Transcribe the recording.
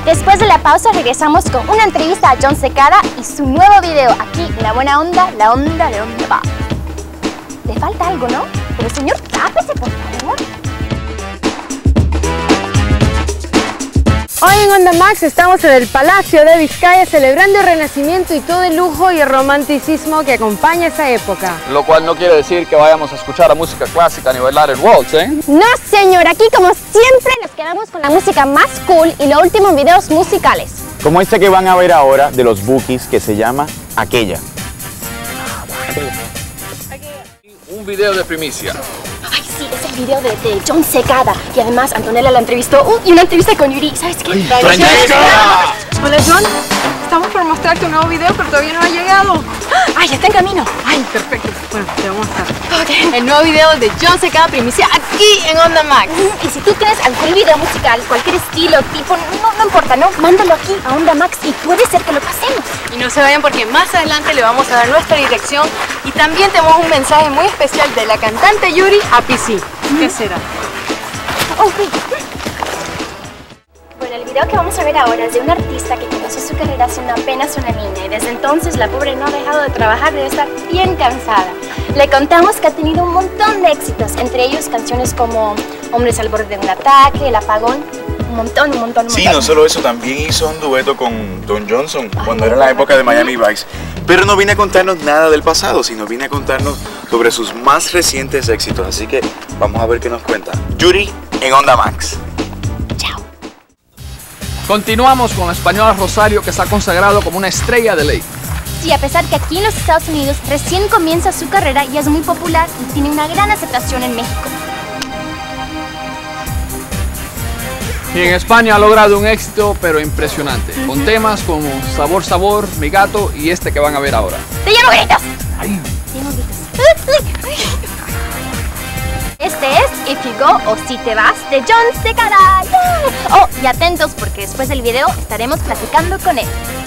Después de la pausa regresamos con una entrevista a Jon Secada y su nuevo video aquí en La Buena Onda, La Onda de Onda Va. Le falta algo, ¿no? Pero señor, tápese, por favor. Hoy en Onda Max estamos en el Palacio de Vizcaya celebrando el Renacimiento y todo el lujo y el romanticismo que acompaña esa época. Lo cual no quiere decir que vayamos a escuchar la música clásica ni bailar el waltz, ¿eh? No, señor, aquí como siempre nos quedamos con la música más cool y los últimos videos musicales. Como este que van a ver ahora de los Bookies que se llama Aquella. Un video de primicia. Ay, sí, es el video de Jon Secada. Y además Antonella la entrevistó y una entrevista con Yuri. ¿Sabes qué? ¡Francesca! Hola Jon, estamos por mostrarte un nuevo video pero todavía no ha llegado. Ay, ya está en camino. Ay, perfecto. Bueno, te voy a mostrar. Okay. El nuevo video de Jon Secada primicia aquí en Onda Max. Y si tú tienes algún video musical, cualquier estilo, tipo, no importa, ¿no? Mándalo aquí a Onda Max y puede ser que lo pasemos. Y no se vayan porque más adelante le vamos a dar nuestra dirección y también tenemos un mensaje muy especial de la cantante Yuri a PC. ¿Qué será? Bueno, el video que vamos a ver ahora es de una artista que comenzó su carrera siendo apenas una niña y desde entonces la pobre no ha dejado de trabajar, debe estar bien cansada. Le contamos que ha tenido un montón de éxitos, entre ellos canciones como Hombres al borde de un ataque, El apagón, un montón. Sí, no solo eso, también hizo un dueto con Don Johnson cuando era la época de Miami Vice. Pero no viene a contarnos nada del pasado, sino viene a contarnos sobre sus más recientes éxitos. Así que vamos a ver qué nos cuenta Yuri en Onda Max. Continuamos con la española Rosario, que se ha consagrado como una estrella de ley. Sí, a pesar que aquí en los Estados Unidos recién comienza su carrera y es muy popular y tiene una gran aceptación en México. Y en España ha logrado un éxito pero impresionante, con temas como Sabor Sabor, Mi Gato y este que van a ver ahora. ¡Te llamo gritos! Ay. ¡Te llamo gritos! Este es If You Go o Si Te Vas de Jon Secada. ¡Yeah! Oh, y atentos porque después del video estaremos platicando con él.